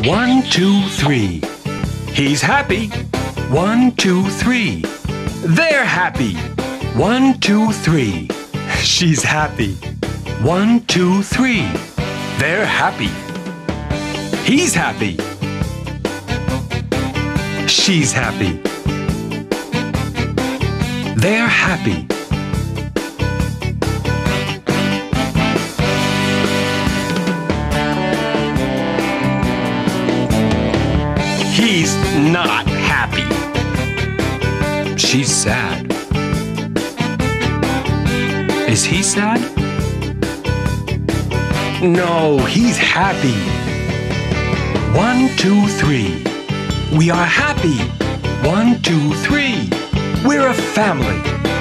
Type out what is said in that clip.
1, 2, 3. He's happy. 1, 2, 3. They're happy. 1, 2, 3. She's happy. 1, 2, 3. They're happy. He's happy. She's happy. They're happy. He's not happy. She's sad. Is he sad? No, he's happy. 1, 2, 3. We are happy. 1, 2, 3. We're a family.